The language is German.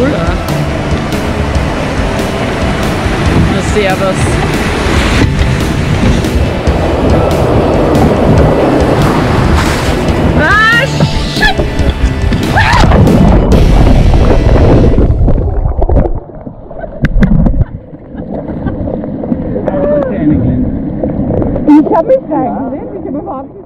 cool an. Na, servus. Ah, shit! Ich habe mich reingelegt, ich habe überhaupt nicht